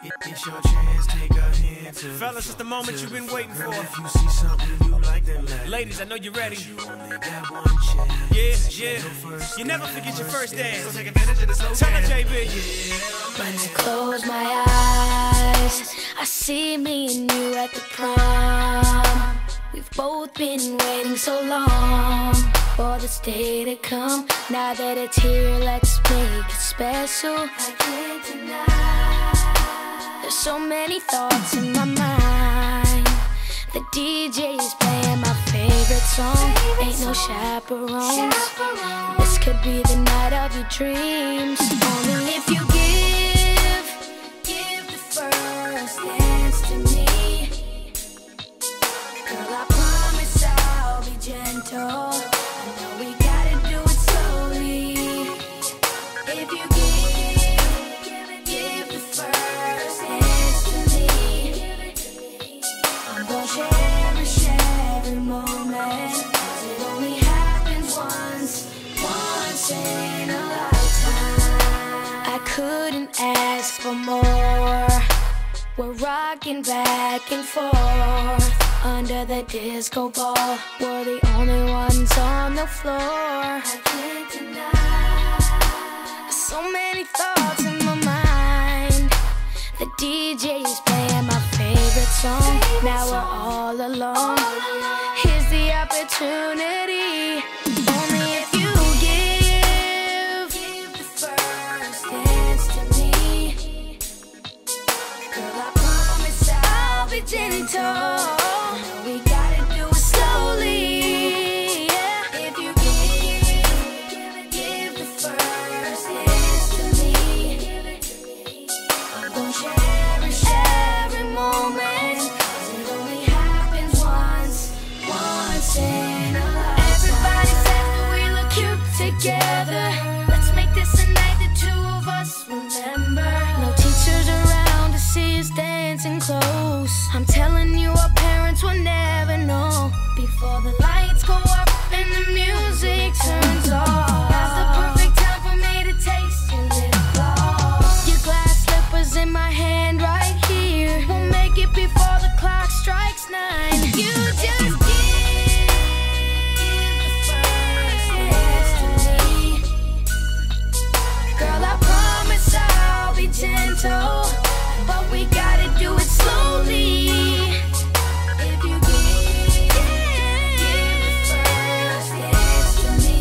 It's your chance, take a hint. Fellas, it's the moment you've been waiting for. If you see something you like, then let Ladies, I know you're ready. you only got one chance. Yeah. You never forget your first dance. So take advantage of the slow Tell her, dance. JB. When I close my eyes, I see me and you at the prom. We've both been waiting so long for this day to come. Now that it's here, let's make it special. I can't deny. There's so many thoughts in my mind. The DJ is playing my favorite song. Ain't no chaperones. This could be the night of your dreams. Only if you give the first dance to me. Girl, I promise I'll be gentle. I know we gotta do it slowly. If you give the first dance to me, I'm gonna cherish every moment. 'Cause it only happens once in a lifetime. I couldn't ask for more. We're rocking back and forth under the disco ball. We're the only ones on the floor. I can't deny. So many thoughts in my mind. The DJ is playing my favorite song. Now we're all alone. Here's the opportunity. Only if you give the first dance to me. Girl, I promise I'll be gentle. We gotta do it slowly. Yeah. If you give the first dance to me, I'm gonna cherish every moment. 'Cause it only happens once in a lifetime. Everybody says that we look cute together. Let's make this a night the two of us remember. No teachers around to see us dancing close. I'm telling you, our parents will never know. Before the lights go up and the music turns off, that's the perfect time for me to taste your lip gloss. Your glass slippers in my hand right here. We'll make it before the clock strikes 9. You just give the first dance to me. Girl, I promise I'll be gentle, but we gotta do it slowly. If you give the first dance to me,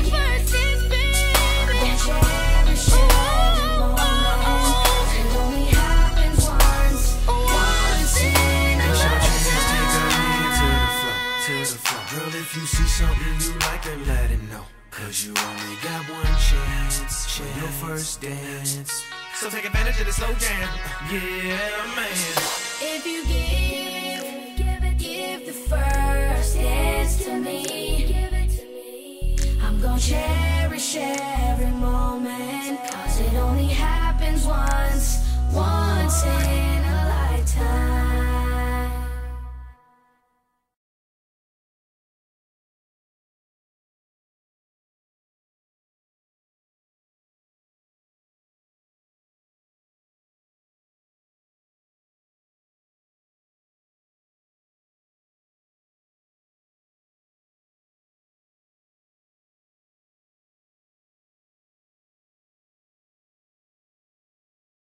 I'm gonna cherish every moment. It only happens once in a It's your chance, take a lifetime. hand to the floor. Girl, if you see something you like, then let it know. 'Cause you only got one chance for your first dance. So take advantage of the slow jam. Yeah, man. If you give the first dance to me, I'm gonna cherish every moment. 'Cause it only happens once in